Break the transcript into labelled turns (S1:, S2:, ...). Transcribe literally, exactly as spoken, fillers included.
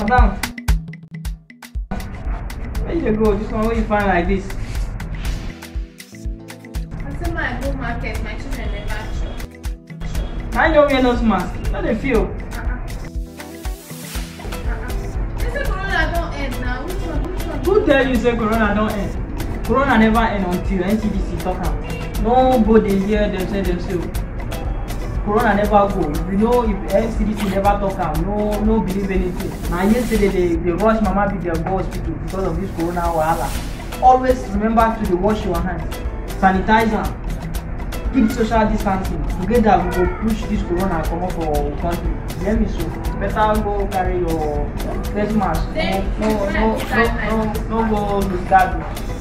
S1: Madam, where you go? This one where you find like this?
S2: I say my go market, my children never chop.
S1: I know wear nose mask. How they feel?
S2: Uh-uh. Uh-uh. They say Corona don't end now. Which one? Which one?
S1: Who tell you say Corona don't end? Corona never end until N C D C talk am. No go dey hear them say themselves. Corona never go. If you know if N C D C never talk am, no no believe anything. Now yesterday they, they rush mama big dem go hospital because of this Corona wahala. Always remember to dey wash your hands, sanitize am, keep social distancing. Together we go push this Corona comot for our country. Hear me so. Better go carry your face mask. No no no no no no go lose guard.